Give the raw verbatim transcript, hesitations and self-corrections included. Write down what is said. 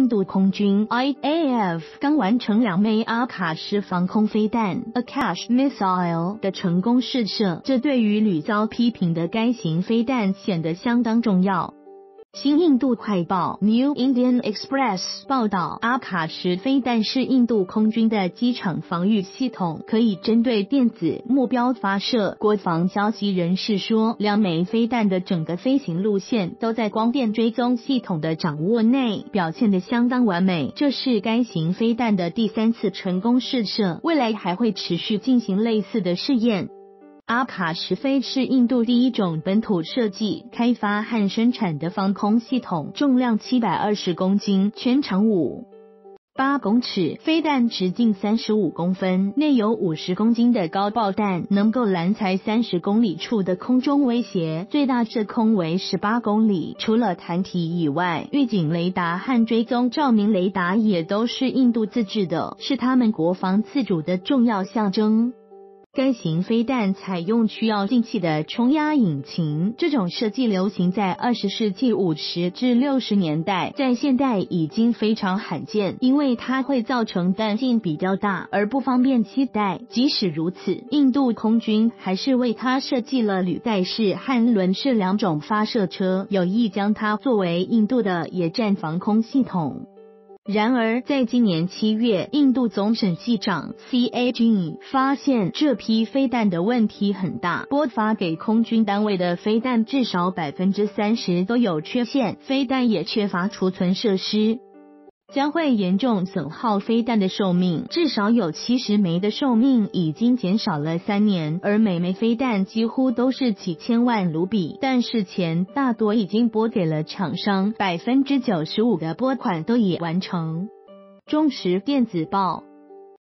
度空军 I A F 刚完成两枚阿卡什防空飞弹 Akash Missile 的成功试射，这对于屡遭批评的该型飞弹显得相当重要。新印度快报 New Indian Express 报道，阿卡什飞弹是印度空军的机场防御系统，可以针对电子目标发射。国防消息人士说，两枚飞弹的整个飞行路线都在光电追踪系统的掌握内，表现得相当完美。这是该型飞弹的第三次成功试射，未来还会持续进行类似的试验。阿卡什飞是印度第一种本土设计、开发和生产的防空系统，重量七百二十公斤，全长五点八公尺，飞弹直径三十五公分，内有五十公斤的高爆弹，能够拦采三十公里处的空中威胁，最大射空为十八公里。除了弹体以外，预警雷达和追踪照明雷达也都是印度自制的，是他们国防自主的重要象征。该型飞弹采用需要进气的冲压引擎，这种设计流行在二十世纪五十至六十年代，在现代已经非常罕见，因为它会造成弹径比较大而不方便携带。即使如此，印度空军还是为它设计了履带式和轮式两种发射车，有意将它作为印度的野战防空系统。然而，在今年七月，印度总审计长 C A G 发现这批飞弹的问题很大，拨发给空军单位的飞弹至少 百分之三十 都有缺陷，飞弹也缺乏储存设施，将会严重损耗飞弹的寿命，至少有七十枚的寿命已经减少了三年，而每枚飞弹几乎都是几千万卢比，但事前大多已经拨给了厂商， 百分之九十五 的拨款都已完成。中时电子报